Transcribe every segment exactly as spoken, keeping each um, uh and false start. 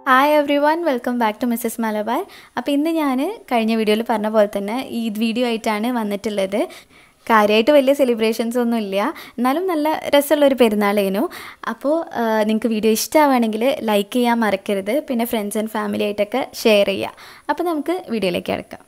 Hi everyone, welcome back to Missus Malabar. അപ്പോൾ ഇന്ന് ഞാൻ കഴിഞ്ഞ വീഡിയോയിൽ പറഞ്ഞ പോലെ തന്നെ ഈ വീഡിയോ ആയിട്ടാണ് വന്നിട്ടുള്ളത്. കാര്യമായിട്ട് വലിയ സെലിബ്രേഷൻസ് ഒന്നും ഇല്ല, എന്നാലും നല്ല രസമുള്ള ഒരു പെരുന്നാളേനു. അപ്പോൾ നിങ്ങൾക്ക് വീഡിയോ ഇഷ്ടമാവുകയാണെങ്കിൽ ലൈക്ക് ചെയ്യാൻ മറക്കരുത്, പിന്നെ ഫ്രണ്ട്സ് ആൻഡ് ഫാമിലി ആയിട്ടൊക്കെ ഷെയർ ചെയ്യുക. അപ്പോൾ നമുക്ക് വീഡിയോയിലേക്ക് കിടക്കാം.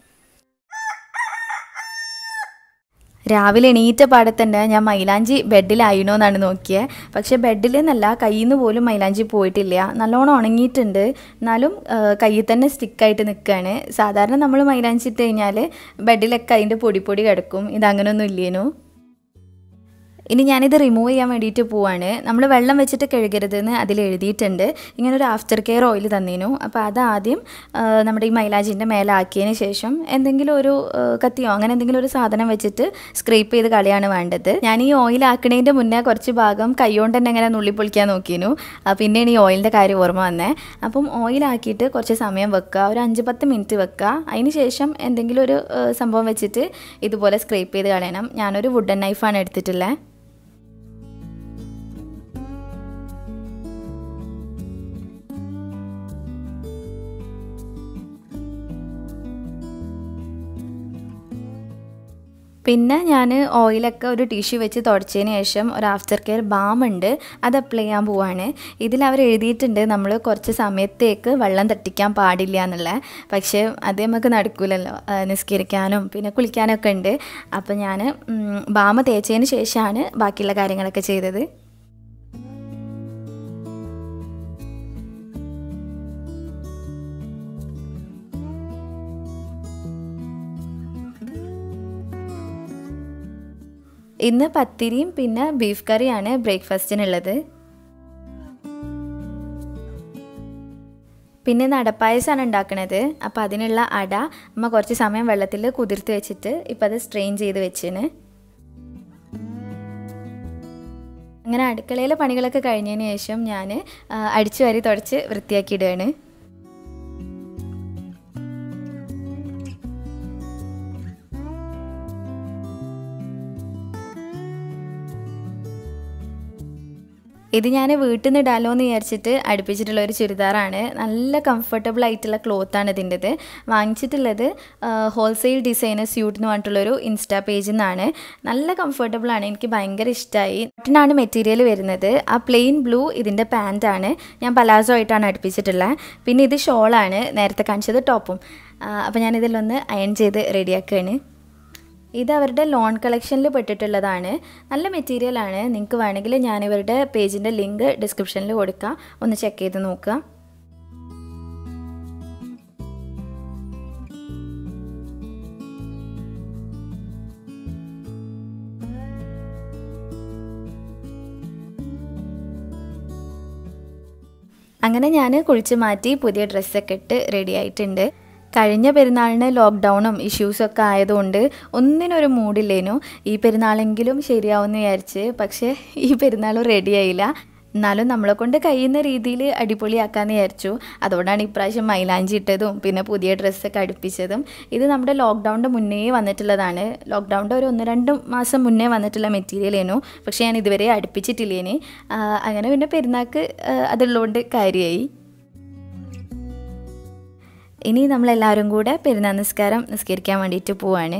രാവിലെ എണീറ്റ പാടത്തന്നെ ഞാൻ മൈലാഞ്ചി ബെഡിലായിനോ എന്നാണ് നോക്കിയത്. പക്ഷേ ബെഡിൽ നിന്നല്ല, കയ്യിൽ നിന്ന് പോലും മൈലാഞ്ചി പോയിട്ടില്ല. നല്ലോണം ഉണങ്ങിയിട്ടുണ്ട്, എന്നാലും കയ്യിൽ തന്നെ സ്റ്റിക്കായിട്ട് നിൽക്കുകയാണ്. സാധാരണ നമ്മൾ മൈലാഞ്ചി ഇട്ട് കഴിഞ്ഞാൽ ബെഡിലൊക്കെ അതിൻ്റെ പൊടി പൊടി കിടക്കും. ഇതങ്ങനെയൊന്നും ഇല്ലേനു. ഇനി ഞാനിത് റിമൂവ് ചെയ്യാൻ വേണ്ടിയിട്ട് പോവാണ്. നമ്മൾ വെള്ളം വെച്ചിട്ട് കഴുകരുതെന്ന് അതിൽ എഴുതിയിട്ടുണ്ട്. ഇങ്ങനെ ഒരു ആഫ്റ്റർ കെയർ ഓയിൽ തന്നീനു. അപ്പോൾ അതാദ്യം നമ്മുടെ ഈ മൈലാഞ്ചിൻ്റെ മേലെ ആക്കിയതിന് ശേഷം എന്തെങ്കിലും ഒരു കത്തിയോ അങ്ങനെ എന്തെങ്കിലും ഒരു സാധനം വെച്ചിട്ട് സ്ക്രേപ്പ് ചെയ്ത് കളയാണ് വേണ്ടത്. ഞാൻ ഈ ഓയിൽ ആക്കണതിൻ്റെ മുന്നേ കുറച്ച് ഭാഗം കൈകൊണ്ട് തന്നെ ഇങ്ങനെ നുള്ളി പൊളിക്കാൻ നോക്കിയിരുന്നു. പിന്നെയാണ് ഈ ഓയിലിൻ്റെ കാര്യം ഓർമ്മ വന്നേ. അപ്പം ഓയിലാക്കിയിട്ട് കുറച്ച് സമയം വെക്കുക, ഒരു അഞ്ച് പത്ത് മിനിറ്റ് വെക്കുക. അതിന് ശേഷം എന്തെങ്കിലും ഒരു സംഭവം വെച്ചിട്ട് ഇതുപോലെ സ്ക്രേപ്പ് ചെയ്ത് കളയണം. ഞാനൊരു വുഡൻ നൈഫാണ് എടുത്തിട്ടുള്ളത്. പിന്നെ ഞാൻ ഓയിലൊക്കെ ഒരു ടിഷ്യൂ വെച്ച് തുടച്ചതിന് ശേഷം ഒരു ആഫ്റ്റർ കെയർ ബാം ഉണ്ട്, അത് അപ്ലൈ ചെയ്യാൻ പോവാണ്. ഇതിൽ അവർ എഴുതിയിട്ടുണ്ട് നമ്മൾ കുറച്ച് സമയത്തേക്ക് വെള്ളം തട്ടിക്കാൻ പാടില്ല എന്നുള്ളത്. പക്ഷേ അത് നമുക്ക് നടക്കില്ലല്ലോ, നിസ്കരിക്കാനും പിന്നെ കുളിക്കാനൊക്കെ ഉണ്ട്. അപ്പോൾ ഞാൻ ബാം തേച്ചതിന് ശേഷമാണ് ബാക്കിയുള്ള കാര്യങ്ങളൊക്കെ ചെയ്തത്. ഇന്ന് പത്തിരിയും പിന്നെ ബീഫ് കറിയാണ് ബ്രേക്ക്ഫാസ്റ്റിനുള്ളത്. പിന്നെ നടപ്പായസമാണ് ഉണ്ടാക്കുന്നത്. അപ്പോൾ അതിനുള്ള അട അമ്മ കുറച്ച് സമയം വെള്ളത്തിൽ കുതിർത്ത് വെച്ചിട്ട് ഇപ്പം അത് സ്ട്രെയിൻ ചെയ്ത് വെച്ചിന്. അങ്ങനെ അടുക്കളയിലെ പണികളൊക്കെ കഴിഞ്ഞതിന് ശേഷം ഞാൻ അടിച്ചു വാരി തുടച്ച് വൃത്തിയാക്കിയിടുകയാണ്. ഇത് ഞാൻ വീട്ടിൽ നിന്ന് ഇടാലോ എന്ന് വിചാരിച്ചിട്ട് അടുപ്പിച്ചിട്ടുള്ള ഒരു ചുരിദാറാണ്. നല്ല കംഫർട്ടബിൾ ആയിട്ടുള്ള ക്ലോത്താണ് ഇതിൻ്റെത്. വാങ്ങിച്ചിട്ടുള്ളത് ഹോൾസെയിൽ ഡിസൈനർ സ്യൂട്ട് എന്ന് പറഞ്ഞിട്ടുള്ളൊരു ഇൻസ്റ്റാ പേജിൽ നിന്നാണ്. നല്ല കംഫർട്ടബിളാണ്, എനിക്ക് ഭയങ്കര ഇഷ്ടമായി. കോട്ടനാണ് മെറ്റീരിയൽ വരുന്നത്. ആ പ്ലെയിൻ ബ്ലൂ ഇതിൻ്റെ പാൻറ്റാണ്. ഞാൻ പലാസോ ആയിട്ടാണ് അടുപ്പിച്ചിട്ടുള്ളത്. പിന്നെ ഇത് ഷോളാണ്, നേരത്തെ കാണിച്ചത് ടോപ്പും. അപ്പോൾ ഞാനിതിലൊന്ന് അയൺ ചെയ്ത് റെഡിയാക്കുകയാണ്. ഇത് അവരുടെ ലോൺ കളക്ഷനിൽ പെട്ടിട്ടുള്ളതാണ്. നല്ല മെറ്റീരിയലാണ്. നിങ്ങൾക്ക് വേണമെങ്കിൽ ഞാനിവരുടെ പേജിൻ്റെ ലിങ്ക് ഡിസ്ക്രിപ്ഷനിൽ കൊടുക്കാം, ഒന്ന് ചെക്ക് ചെയ്ത് നോക്കുക. അങ്ങനെ ഞാൻ കുളിച്ച് മാറ്റി പുതിയ ഡ്രസ്സൊക്കെ ഇട്ട് റെഡി ആയിട്ടുണ്ട്. കഴിഞ്ഞ പെരുന്നാളിന് ലോക്ക്ഡൗണും ഇഷ്യൂസൊക്കെ ആയതുകൊണ്ട് ഒന്നിനൊരു മൂഡില്ലേനു. ഈ പെരുന്നാളെങ്കിലും ശരിയാവുമെന്ന് വിചാരിച്ച്, പക്ഷേ ഈ പെരുന്നാളും റെഡിയായില്ല. എന്നാലും നമ്മളെ കൊണ്ട് കഴിയുന്ന രീതിയിൽ അടിപൊളിയാക്കാമെന്ന് വിചാരിച്ചു. അതുകൊണ്ടാണ് ഇപ്രാവശ്യം മൈലാഞ്ചി ഇട്ടതും പിന്നെ പുതിയ ഡ്രസ്സൊക്കെ അടുപ്പിച്ചതും. ഇത് നമ്മുടെ ലോക്ക്ഡൗണിൻ്റെ മുന്നേ വന്നിട്ടുള്ളതാണ്. ലോക്ക്ഡൗണിൻ്റെ ഒരു ഒന്ന് രണ്ട് മാസം മുന്നേ വന്നിട്ടുള്ള മെറ്റീരിയലേനു, പക്ഷേ ഞാൻ ഇതുവരെ അടുപ്പിച്ചിട്ടില്ലേനി. അങ്ങനെ പിന്നെ പെരുന്നാൾക്ക് അതുള്ളതുകൊണ്ട് കാര്യമായി. ഇനി നമ്മളെല്ലാവരും കൂടെ പെരുന്നാൾ നിസ്കാരം നിസ്കരിക്കാൻ വേണ്ടിയിട്ട് പോവാണ്.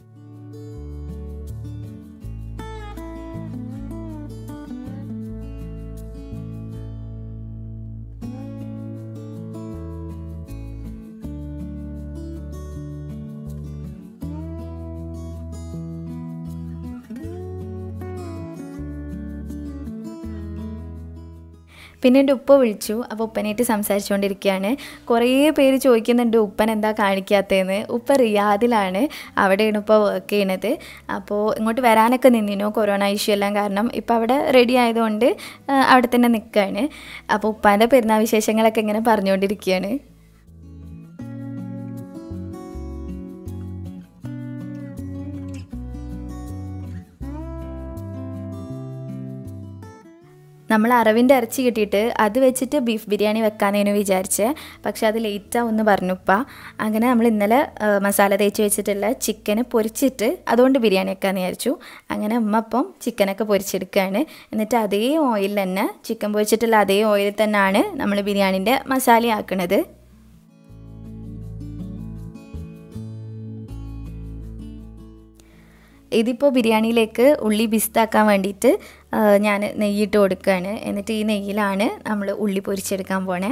പിന്നെ എൻ്റെ ഉപ്പ വിളിച്ചു. അപ്പോൾ ഉപ്പനായിട്ട് സംസാരിച്ചുകൊണ്ടിരിക്കുകയാണ്. കുറേ പേര് ചോദിക്കുന്നുണ്ട് ഉപ്പൻ എന്താ കാണിക്കാത്തതെന്ന്. ഉപ്പ റിയാദിലാണ്, അവിടെയാണ് ഇപ്പോൾ വർക്ക് ചെയ്യണത്. അപ്പോൾ ഇങ്ങോട്ട് വരാനൊക്കെ നിന്നിനു, കൊറോണ ഇഷ്യൂ എല്ലാം കാരണം. ഇപ്പോൾ അവിടെ റെഡി ആയതുകൊണ്ട് അവിടെ തന്നെ നിൽക്കുകയാണ്. അപ്പോൾ ഉപ്പാൻ്റെ പെരുന്നാൾ വിശേഷങ്ങളൊക്കെ ഇങ്ങനെ പറഞ്ഞുകൊണ്ടിരിക്കുകയാണ്. നമ്മൾ അറവിൻ്റെ ഇറച്ചി കിട്ടിയിട്ട് അത് വെച്ചിട്ട് ബീഫ് ബിരിയാണി വെക്കാനേനു വിചാരിച്ചേ, പക്ഷെ അത് ലേറ്റാവുമെന്ന് പറഞ്ഞുപ്പ. അങ്ങനെ നമ്മൾ ഇന്നലെ മസാല തേച്ച് വെച്ചിട്ടുള്ള ചിക്കന് പൊരിച്ചിട്ട് അതുകൊണ്ട് ബിരിയാണി വെക്കാമെന്ന് വിചാരിച്ചു. അങ്ങനെ ഉമ്മ അപ്പം ചിക്കനൊക്കെ പൊരിച്ചെടുക്കുകയാണ്. എന്നിട്ട് അതേ ഓയിലിൽ തന്നെ, ചിക്കൻ പൊരിച്ചിട്ടുള്ള അതേ ഓയിലിൽ തന്നെയാണ് നമ്മൾ ബിരിയാണിൻ്റെ മസാല ആക്കുന്നത്. ഇതിപ്പോൾ ബിരിയാണിയിലേക്ക് ഉള്ളി ബിസ്താക്കാൻ വേണ്ടിയിട്ട് ഞാൻ നെയ്യിട്ട് കൊടുക്കുകയാണ്. എന്നിട്ട് ഈ നെയ്യിലാണ് നമ്മൾ ഉള്ളി പൊരിച്ചെടുക്കാൻ പോണേ.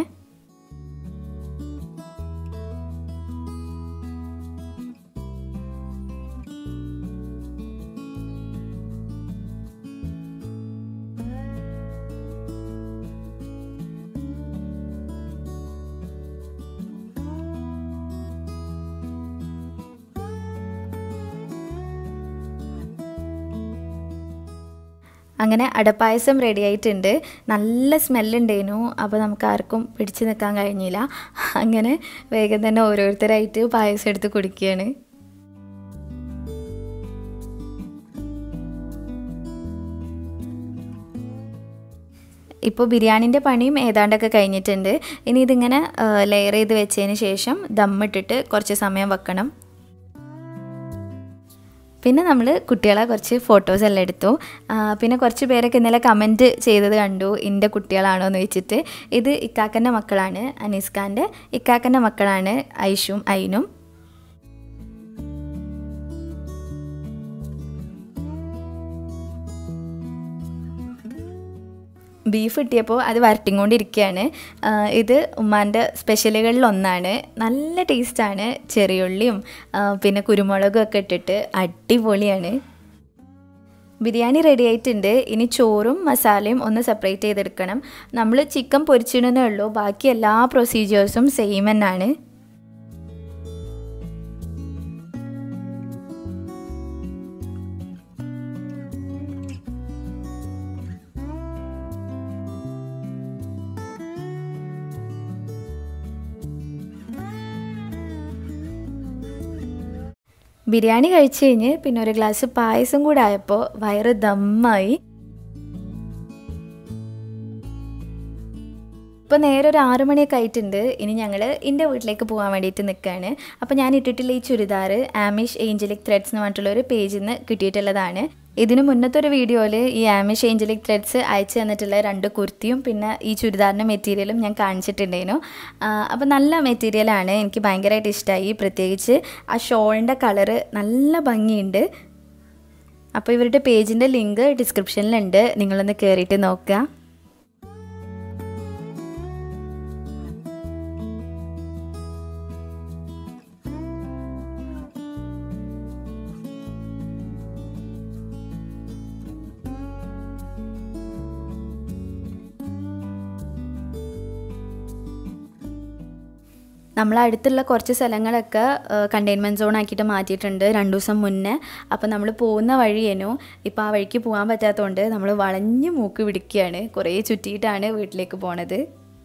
അങ്ങനെ അടപ്പായസം റെഡി ആയിട്ടുണ്ട്. നല്ല സ്മെല്ലുണ്ടായിരുന്നു. അപ്പോൾ നമുക്ക് ആർക്കും പിടിച്ചു നിൽക്കാൻ കഴിഞ്ഞില്ല. അങ്ങനെ വേഗം തന്നെ ഓരോരുത്തരായിട്ട് പായസം എടുത്ത് കുടിക്കുകയാണ്. ഇപ്പോൾ ബിരിയാണിൻ്റെ പണിയും ഏതാണ്ടൊക്കെ കഴിഞ്ഞിട്ടുണ്ട്. ഇനി ഇതിങ്ങനെ ലെയർ ചെയ്ത് വെച്ചതിന് ശേഷം ദമ്മിട്ടിട്ട് കുറച്ച് സമയം വെക്കണം. പിന്നെ നമ്മൾ കുട്ടികളെ കുറച്ച് ഫോട്ടോസ് എല്ലാം എടുത്തു. പിന്നെ കുറച്ച് പേരൊക്കെ ഇന്നലെ കമൻറ്റ് ചെയ്തത് കണ്ടു, എൻ്റെ കുട്ടികളാണോ എന്ന് വെച്ചിട്ട്. ഇത് ഇക്കാക്കൻ്റെ മക്കളാണ്, അനീസ്ഖാൻ്റെ ഇക്കാക്കൻ്റെ മക്കളാണ് ഐഷും ഐനും. ബീഫ് കിട്ടിയപ്പോൾ അത് വരട്ടിക്കൊണ്ടിരിക്കുകയാണ്. ഇത് ഉമ്മാൻ്റെ സ്പെഷ്യലുകളിലൊന്നാണ്. നല്ല ടേസ്റ്റാണ്. ചെറിയുള്ളിയും പിന്നെ കുരുമുളകും ഒക്കെ ഇട്ടിട്ട് അടിപൊളിയാണ്. ബിരിയാണി റെഡി ആയിട്ടുണ്ട്. ഇനി ചോറും മസാലയും ഒന്ന് സെപ്പറേറ്റ് ചെയ്തെടുക്കണം. നമ്മൾ ചിക്കൻ പൊരിച്ചിടുന്നേ ഉള്ളൂ, ബാക്കി എല്ലാ പ്രൊസീജിയേഴ്സും സെയിം തന്നെയാണ്. ബിരിയാണി കഴിച്ച് കഴിഞ്ഞ് പിന്നെ ഒരു ഗ്ലാസ് പായസം കൂടെ ആയപ്പോൾ വയറ് ദമ്മായി. ഇപ്പോൾ നേരെ ഒരു ആറു മണിയൊക്കെ ആയിട്ടുണ്ട്. ഇനി ഞങ്ങൾ എൻ്റെ വീട്ടിലേക്ക് പോകാൻ വേണ്ടിയിട്ട് നിൽക്കുകയാണ്. അപ്പോൾ ഞാൻ ഇട്ടിട്ടുള്ള ഈ ചുരിദാർ ആമിഷ് ഏഞ്ചലിക് ത്രെഡ്സ് എന്ന് പറഞ്ഞിട്ടുള്ള ഒരു പേജിൽ നിന്ന് കിട്ടിയിട്ടുള്ളതാണ്. ഇതിന് മുന്നത്തെ ഒരു വീഡിയോയിൽ ഈ ആമിഷ് ഏഞ്ചലിക് ത്രെഡ്സ് അയച്ചു തന്നിട്ടുള്ള രണ്ട് കുർത്തിയും പിന്നെ ഈ ചുരിദാറിൻ്റെ മെറ്റീരിയലും ഞാൻ കാണിച്ചിട്ടുണ്ടായിരുന്നു. അപ്പോൾ നല്ല മെറ്റീരിയലാണ്, എനിക്ക് ഭയങ്കരമായിട്ട് ഇഷ്ടമായി. പ്രത്യേകിച്ച് ആ ഷോളിൻ്റെ കളറ് നല്ല ഭംഗിയുണ്ട്. അപ്പോൾ ഇവരുടെ പേജിൻ്റെ ലിങ്ക് ഡിസ്ക്രിപ്ഷനിലുണ്ട്, നിങ്ങളൊന്ന് കയറിയിട്ട് നോക്കുക. നമ്മളടുത്തുള്ള കുറച്ച് സ്ഥലങ്ങളൊക്കെ കണ്ടെയ്ൻമെൻറ്റ് സോൺ ആക്കിയിട്ട് മാറ്റിയിട്ടുണ്ട് രണ്ട് ദിവസം മുന്നേ. അപ്പോൾ നമ്മൾ പോകുന്ന വഴിയേനു, ഇപ്പോൾ ആ വഴിക്ക് പോകാൻ പറ്റാത്തതുകൊണ്ട് നമ്മൾ വളഞ്ഞ് മൂക്ക് പിടിക്കുകയാണ്. കുറേ ചുറ്റിയിട്ടാണ് വീട്ടിലേക്ക് പോണത്.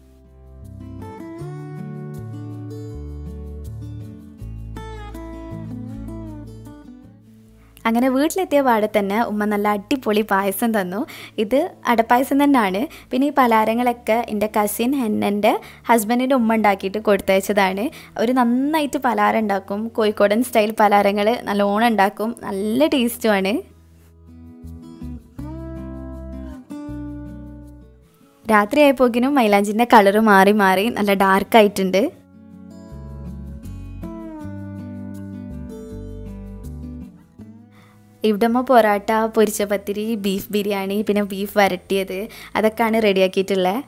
അങ്ങനെ വീട്ടിലെത്തിയ പാടെ തന്നെ ഉമ്മ നല്ല അടിപൊളി പായസം തന്നു. ഇത് അടപ്പായസം തന്നെയാണ്. പിന്നെ ഈ പലഹാരങ്ങളൊക്കെ എൻ്റെ കസിൻ ഹെന്നൻ്റെ ഹസ്ബൻഡിൻ്റെ ഉമ്മ ഉണ്ടാക്കിയിട്ട് കൊടുത്തയച്ചതാണ്. അവർ നന്നായിട്ട് പലഹാരം ഉണ്ടാക്കും. കോഴിക്കോടൻ സ്റ്റൈൽ പലഹാരങ്ങൾ നല്ലോണം ഉണ്ടാക്കും. നല്ല ടേസ്റ്റുമാണ്. രാത്രി ആയപ്പോക്കിനും മൈലാഞ്ചിൻ്റെ കളറ് മാറി മാറി നല്ല ഡാർക്കായിട്ടുണ്ട്. ഇവിടമ്മ പൊറാട്ട, പൊരിച്ച പത്തിരി, ബീഫ് ബിരിയാണി, പിന്നെ ബീഫ് വരട്ടിയത് അതൊക്കെയാണ് റെഡിയാക്കിയിട്ടുള്ളത്.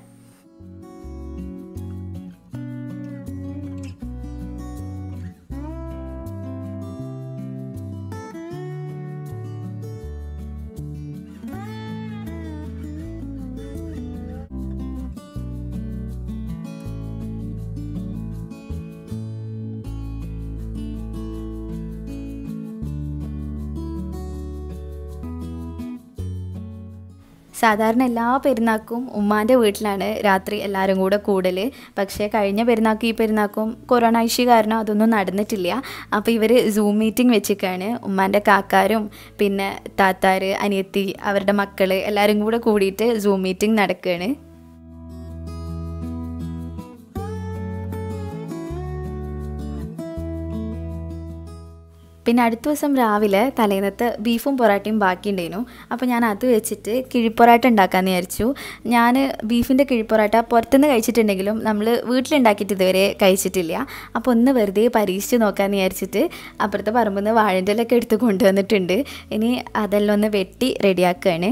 സാധാരണ എല്ലാ പെരുന്നാൾക്കും ഉമ്മാൻ്റെ വീട്ടിലാണ് രാത്രി എല്ലാവരും കൂടെ കൂടൽ. പക്ഷേ കഴിഞ്ഞ പെരുന്നാൾക്കും ഈ പെരുന്നാൾക്കും കൊറോണ ഇഷ്യൂ കാരണം അതൊന്നും നടന്നിട്ടില്ല. അപ്പോൾ ഇവർ സൂം മീറ്റിംഗ് വെച്ചിട്ടാണ് ഉമ്മാൻ്റെ കാക്കാരും പിന്നെ താത്താർ, അനിയത്തി, അവരുടെ മക്കൾ എല്ലാവരും കൂടെ കൂടിയിട്ട് സൂം മീറ്റിംഗ് നടക്കുകയാണ്. പിന്നെ അടുത്ത ദിവസം രാവിലെ തലേന്നത്തെ ബീഫും പൊറാട്ടയും ബാക്കിയുണ്ടായിരുന്നു. അപ്പോൾ ഞാൻ അത് വെച്ചിട്ട് കിഴിപ്പൊറാട്ട ഉണ്ടാക്കാമെന്ന് വിചാരിച്ചു. ഞാൻ ബീഫിൻ്റെ കിഴിപ്പൊറാട്ട പുറത്തുനിന്ന് കഴിച്ചിട്ടുണ്ടെങ്കിലും നമ്മൾ വീട്ടിലുണ്ടാക്കിയിട്ട് ഇതുവരെ കഴിച്ചിട്ടില്ല. അപ്പോൾ ഒന്ന് വെറുതെ പരീക്ഷിച്ച് നോക്കാമെന്ന് വിചാരിച്ചിട്ട് അപ്പുറത്തെ പറമ്പിൽ നിന്ന് വാഴൻ്റെ ഇലയൊക്കെ എടുത്ത് കൊണ്ടുവന്നിട്ടുണ്ട്. ഇനി അതെല്ലാം ഒന്ന് വെട്ടി റെഡിയാക്കുകയാണ്.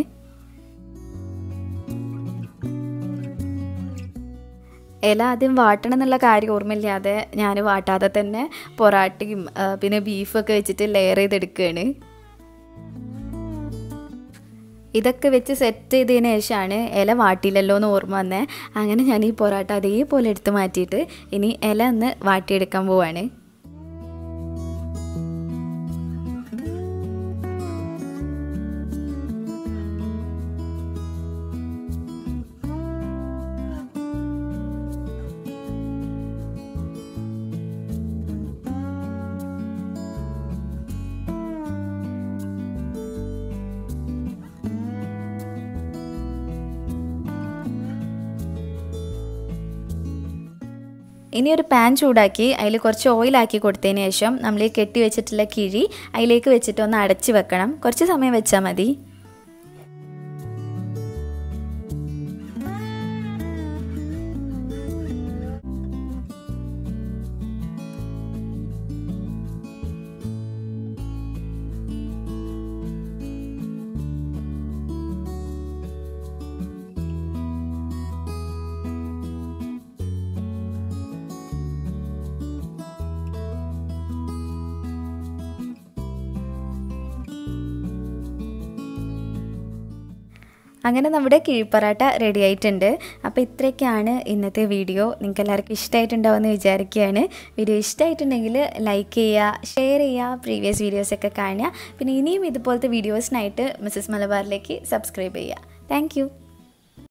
ഇല ആദ്യം വാട്ടണം എന്നുള്ള കാര്യം ഓർമ്മയില്ലാതെ ഞാൻ വാട്ടാതെ തന്നെ പൊറാട്ടയും പിന്നെ ബീഫൊക്കെ വെച്ചിട്ട് ലെയർ ചെയ്തെടുക്കുകയാണ്. ഇതൊക്കെ വെച്ച് സെറ്റ് ചെയ്തതിന് ശേഷമാണ് ഇല വാട്ടിയില്ലല്ലോ എന്ന് ഓർമ്മ വന്നേ. അങ്ങനെ ഞാൻ ഈ പൊറാട്ട അതേപോലെ എടുത്ത് മാറ്റിയിട്ട് ഇനി ഇല ഒന്ന് വാട്ടിയെടുക്കാൻ പോവാണ്. ഇനി ഒരു പാൻ ചൂടാക്കി അതിൽ കുറച്ച് ഓയിലാക്കി കൊടുത്തതിന് ശേഷം നമ്മൾ ഈ കെട്ടി വെച്ചിട്ടുള്ള കിഴി അതിലേക്ക് വെച്ചിട്ട് ഒന്ന് അടച്ച് വെക്കണം. കുറച്ച് സമയം വെച്ചാൽ മതി. അങ്ങനെ നമ്മുടെ കിഴിപ്പൊറാട്ട റെഡി ആയിട്ടുണ്ട്. അപ്പോൾ ഇത്രയൊക്കെയാണ് ഇന്നത്തെ വീഡിയോ. നിങ്ങൾക്ക് എല്ലാവർക്കും ഇഷ്ടമായിട്ടുണ്ടാവുമെന്ന് വിചാരിക്കുകയാണ്. വീഡിയോ ഇഷ്ടമായിട്ടുണ്ടെങ്കിൽ ലൈക്ക് ചെയ്യുക, ഷെയർ ചെയ്യുക, പ്രീവിയസ് വീഡിയോസൊക്കെ കാണുക. പിന്നെ ഇനിയും ഇതുപോലത്തെ വീഡിയോസിനായിട്ട് മിസ്സസ് മലബാറിലേക്ക് സബ്സ്ക്രൈബ് ചെയ്യുക. താങ്ക്